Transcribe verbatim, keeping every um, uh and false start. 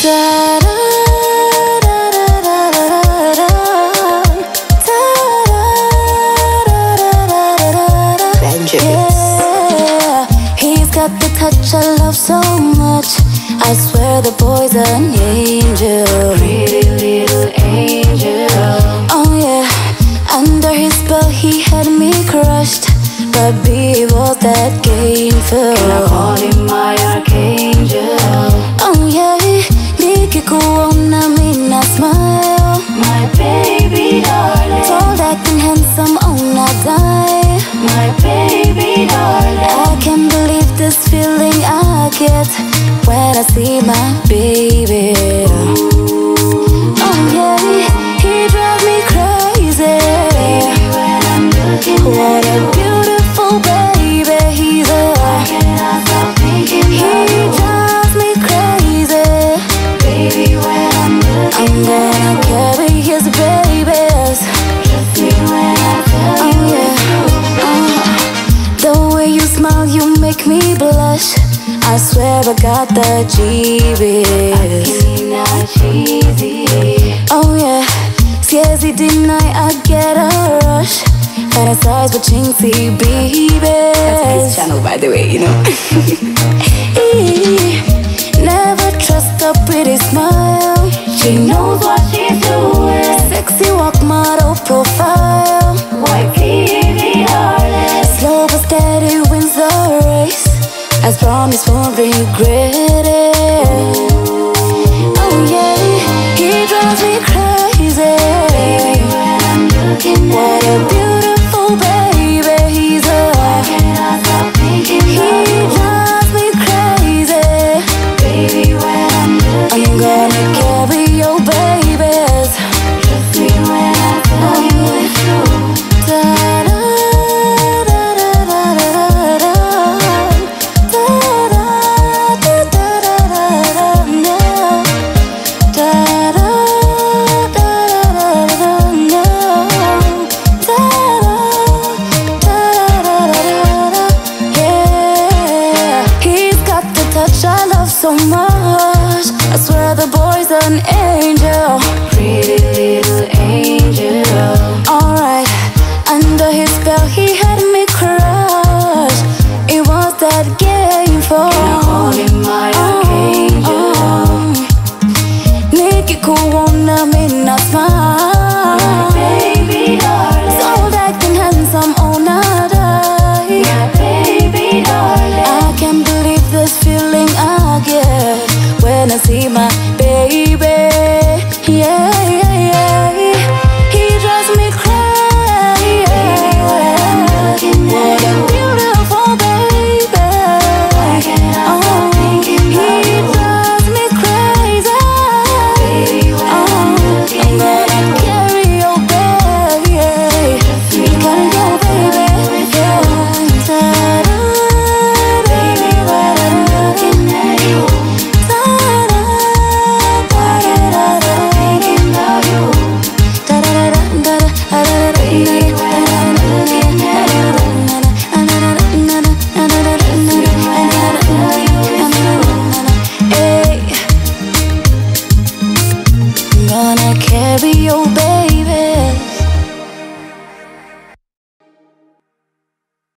Benja. Yeah, he's got the touch I love so much. I swear the boy's an angel, pretty little angel. Oh yeah, under his spell he had me crushed, but B was that gameful. And I call him my archangel. Oh yeah, nikikuona mina smile, my baby darling. Tall, acting handsome, oh not die, my baby darling. I can't believe this feeling I get when I see my baby. Oh yeah, he drives me crazy. Baby, when I'm looking What at a you, beautiful baby he's a. why can't I stop thinking He about you? drives me crazy. Baby, when I'm looking I'm gonna at you, carry his babies. trust me when I tell Oh you yeah, it's true. uh, the way you smile, you make me blush. I swear I got the G B S. Not cheesy. Oh yeah, schiezi deny I get a rush. Fantasize with Chinksy babies. That's his channel, by the way, you know. Never trust a pretty smile. She knows what she's doing. Sexy walk, model profile. White T V darling. Slow but steady wins the race. As promised, won't regret it. Oh yeah, he drives me crazy. Baby, when I'm looking What at a you, beautiful baby he's a. why can't I stop thinking He about you? drives me crazy. Baby, when I'm looking I'm gonna at you, carry your babies. trust me when I tell you it's true. Da da da da da da da da. Da da da da da da da. Da da da da da da. Da da da da da. Yeah, he's got the touch I love so much. I swear the boy's an angel, Pretty little angel. alright. Under his spell he had